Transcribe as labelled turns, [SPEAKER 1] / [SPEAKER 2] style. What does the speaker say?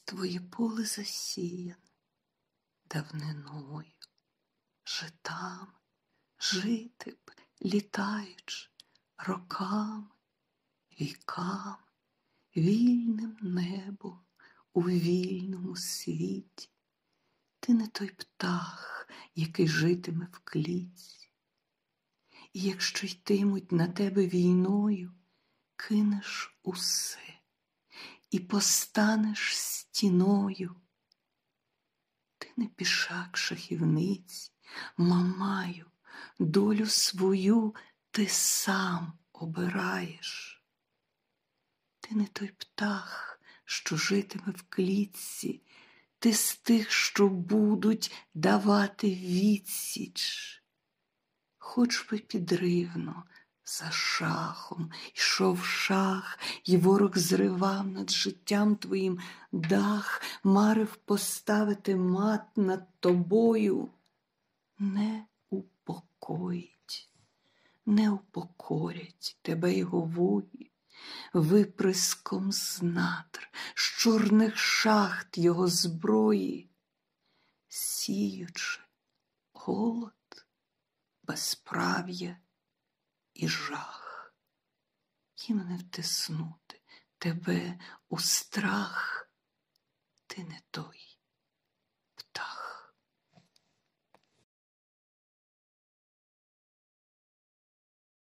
[SPEAKER 1] Твоє поле засіяне давниною, житами, жити б, літаючи роками, віками, вільним небом у вільному світі. Ти не той птах, який житиме в клітці. І якщо йтимуть на тебе війною, кинеш усе і постанеш стіною. Ти не пішак шахівниці, мамаю, долю свою ти сам обираєш. Ти не той птах, що житиме в клітці, ти з тих, що будуть давати відсіч. Хоч би підривно за шахом йшов шах, і ворог зривав над життям твоїм дах, марив поставити мат над тобою. Не упокоїть, не упокорять тебе його вої, виприском з надр, з чорних шахт його зброї, сіючи голод, безправ'я і жах. Їм не втиснути тебе у страх, ти не той.